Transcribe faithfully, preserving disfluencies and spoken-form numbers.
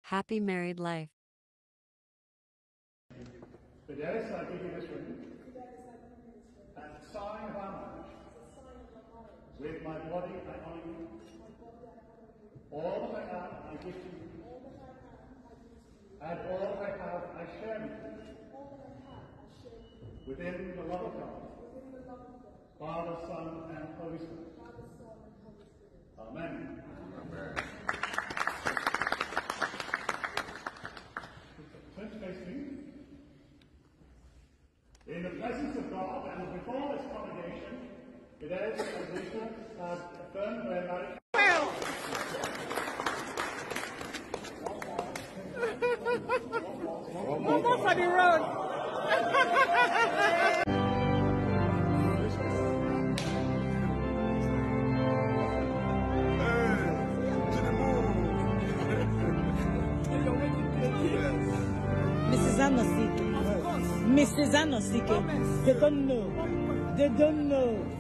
Happy married life. Today, I give you this ring as a sign of our marriage. With my body, I honor you. All that I have, I give to you. And all that I have, I share with you. Within the love of God, Father, Son, and Holy Spirit. Amen. Amen. Turn to face me. In the presence of God and before this congregation, Fidesz and Lisa have affirmed their marriage. One more for the road. Missus Anosike. Missus Anosike. They don't know. They don't know.